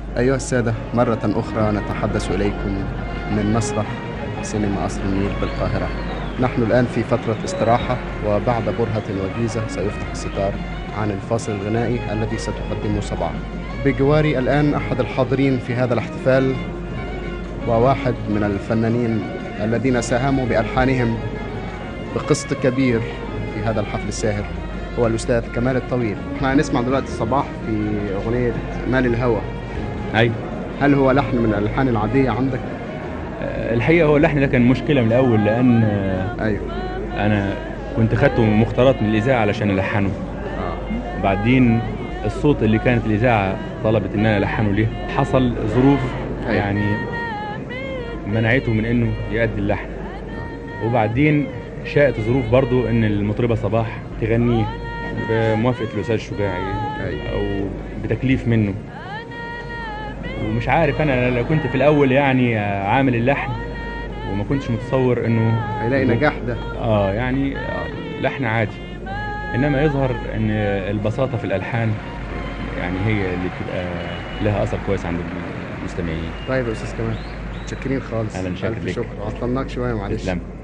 أيها السادة، مرة أخرى نتحدث إليكم من مسرح سينما قصر النيل بالقاهرة. نحن الآن في فترة استراحة، وبعد برهة وجيزة سيفتح الستار عن الفاصل الغنائي الذي ستقدمه صباح. بجواري الآن أحد الحاضرين في هذا الاحتفال، وواحد من الفنانين الذين ساهموا بألحانهم بقسط كبير في هذا الحفل الساهر، هو الأستاذ كمال الطويل. احنا هنسمع دلوقتي صباح في أغنية مال الهوى. ايوه. هل هو لحن من الألحان العادية عندك؟ الحقيقه هو اللحن ده كان مشكله من الاول، لان أيوه. انا كنت خدته مختارات من الاذاعه علشان الحنه. وبعدين الصوت اللي كانت الاذاعه طلبت ان انا الحنه ليه، حصل ظروف أيوه. يعني منعته من انه يؤدي اللحن. وبعدين شاءت ظروف برضو ان المطربه صباح تغنيه بموافقه الاستاذ الشجاعي أيوه. او بتكليف منه. ومش عارف، انا لو كنت في الاول يعني عامل اللحن وما كنتش متصور انه هيلاقي نجاح ده. يعني لحن عادي، انما يظهر ان البساطه في الالحان يعني هي اللي بتبقى لها اثر كويس عند المستمعين. طيب يا أستاذ كمال، متشكرين خالص. اهلا، شاكر ألف لك. شكر، عطلناك شوية معلش. تسلم.